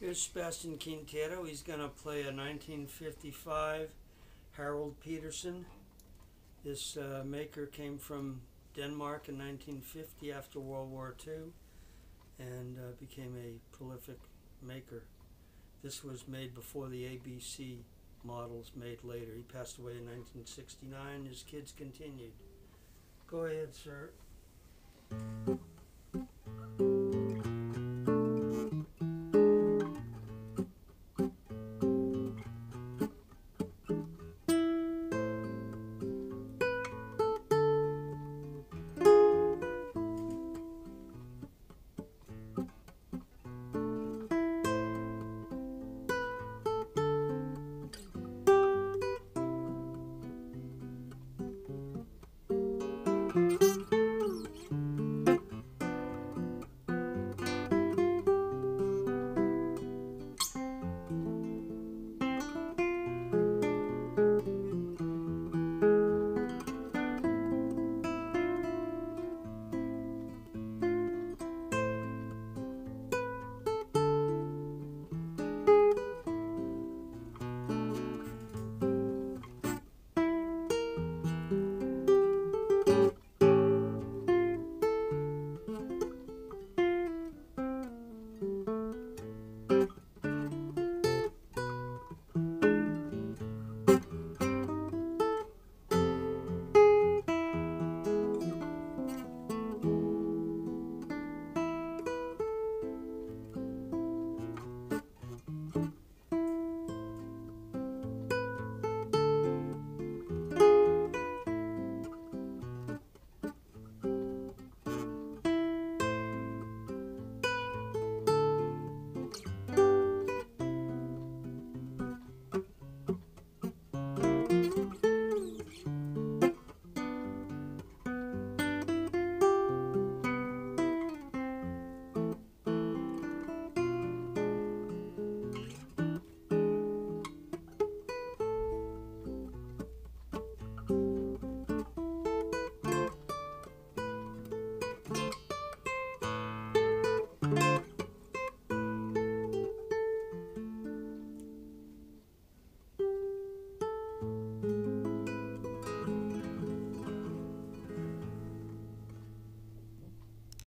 Here's Sebastian Quintero. He's going to play a 1955 Harald Petersen. This maker came from Denmark in 1950 after World War II and became a prolific maker. This was made before the ABC models made later. He passed away in 1969. His kids continued. Go ahead, sir.